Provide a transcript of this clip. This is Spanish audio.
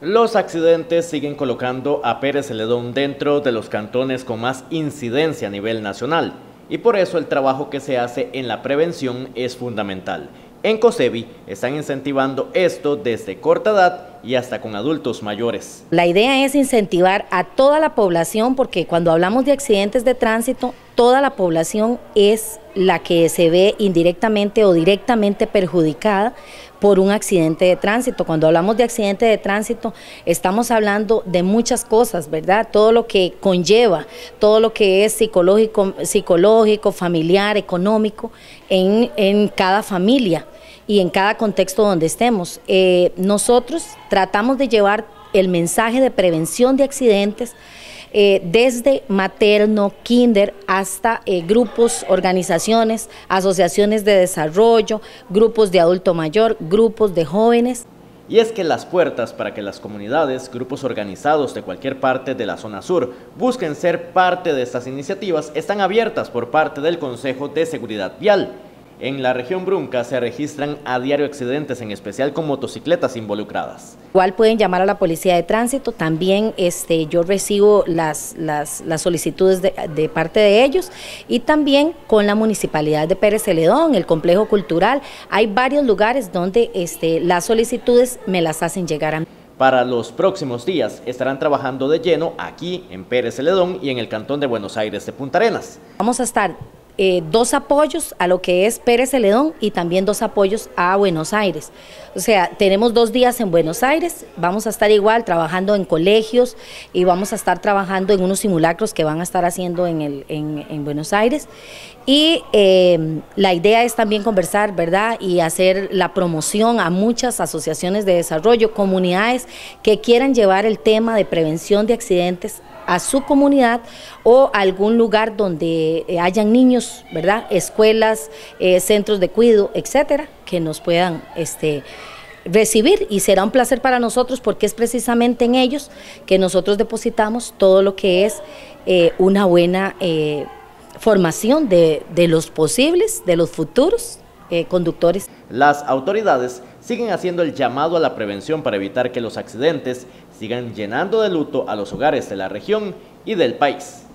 Los accidentes siguen colocando a Pérez Celedón dentro de los cantones con más incidencia a nivel nacional y por eso el trabajo que se hace en la prevención es fundamental. En COSEBI están incentivando esto desde corta edad y hasta con adultos mayores. La idea es incentivar a toda la población porque cuando hablamos de accidentes de tránsito, toda la población es la que se ve indirectamente o directamente perjudicada por un accidente de tránsito. Cuando hablamos de accidente de tránsito, estamos hablando de muchas cosas, ¿verdad? Todo lo que conlleva, todo lo que es psicológico, familiar, económico en cada familia y en cada contexto donde estemos. Nosotros tratamos de llevar el mensaje de prevención de accidentes desde materno, kinder, hasta grupos, organizaciones, asociaciones de desarrollo, grupos de adulto mayor, grupos de jóvenes. Y es que las puertas para que las comunidades, grupos organizados de cualquier parte de la zona sur busquen ser parte de estas iniciativas están abiertas por parte del Consejo de Seguridad Vial. En la región Brunca se registran a diario accidentes, en especial con motocicletas involucradas. Igual pueden llamar a la policía de tránsito, también yo recibo las solicitudes de parte de ellos y también con la Municipalidad de Pérez Celedón, el Complejo Cultural. Hay varios lugares donde las solicitudes me las hacen llegar a mí. Para los próximos días estarán trabajando de lleno aquí en Pérez Celedón y en el Cantón de Buenos Aires de Punta Arenas. Vamos a estar 2 apoyos a lo que es Pérez Celedón y también 2 apoyos a Buenos Aires. O sea, tenemos 2 días en Buenos Aires, vamos a estar igual trabajando en colegios y vamos a estar trabajando en unos simulacros que van a estar haciendo en Buenos Aires. Y la idea es también conversar, ¿verdad? Y hacer la promoción a muchas asociaciones de desarrollo, comunidades que quieran llevar el tema de prevención de accidentes a su comunidad o a algún lugar donde hayan niños, ¿verdad? Escuelas, centros de cuidado, etcétera, que nos puedan recibir, y será un placer para nosotros porque es precisamente en ellos que nosotros depositamos todo lo que es una buena formación de los posibles, de los futuros conductores. Las autoridades siguen haciendo el llamado a la prevención para evitar que los accidentes sigan llenando de luto a los hogares de la región y del país.